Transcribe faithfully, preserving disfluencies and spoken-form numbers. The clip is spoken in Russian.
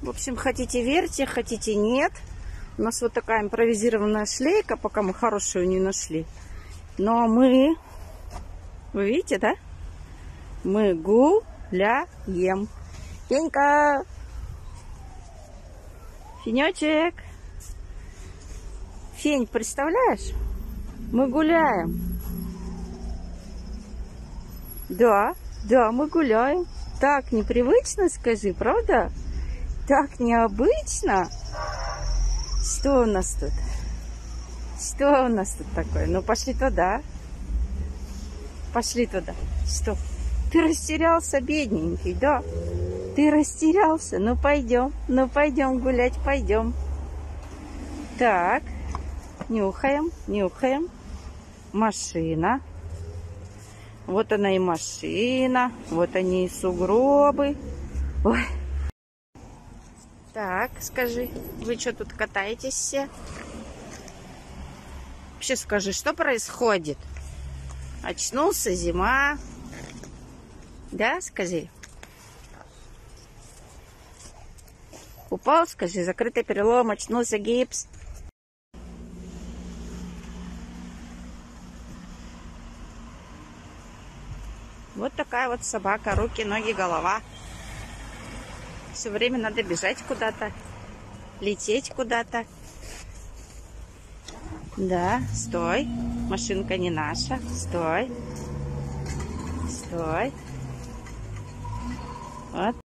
В общем, хотите верьте, хотите нет. У нас вот такая импровизированная шлейка, пока мы хорошую не нашли. Но мы, вы видите, да? Мы гуляем. Фенька! Фенечек! Фень, представляешь? Мы гуляем. Да, да, мы гуляем. Так непривычно, скажи, правда? Так необычно. Что у нас тут? Что у нас тут такое? Ну, пошли туда. Пошли туда. Что? Ты растерялся, бедненький, да? Ты растерялся. Ну, пойдем. Ну, пойдем гулять, пойдем. Так. Нюхаем, нюхаем. Машина. Вот она и машина. Вот они и сугробы. Ой. Так, скажи, вы что тут катаетесь все? Вообще скажи, что происходит? Очнулся, зима. Да, скажи. Упал, скажи, закрытый перелом, очнулся, гипс. Вот такая вот собака. Руки, ноги, голова. Все время надо бежать куда-то. Лететь куда-то. Да, стой. Машинка не наша. Стой. Стой. Вот.